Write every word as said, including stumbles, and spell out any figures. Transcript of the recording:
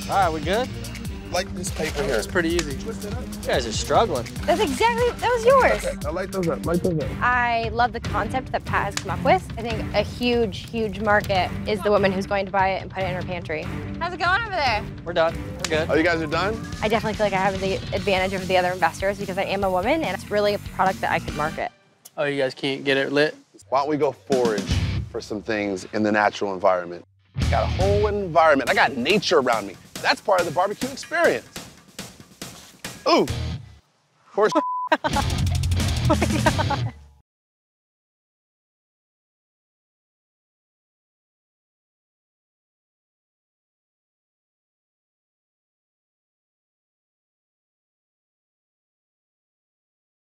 All right, we good? Like this paper here. It's pretty easy. You guys are struggling. That's exactly, that was yours. Okay, I like those up, light those up. I love the concept that Pat has come up with. I think a huge, huge market is the woman who's going to buy it and put it in her pantry. How's it going over there? We're done. We're good. Oh, you guys are done? I definitely feel like I have the advantage over the other investors because I am a woman and it's really a product that I could market. Oh, you guys can't get it lit? Why don't we go forage for some things in the natural environment? Got a whole environment. I got nature around me. That's part of the barbecue experience. Ooh. Horse. Oh my God.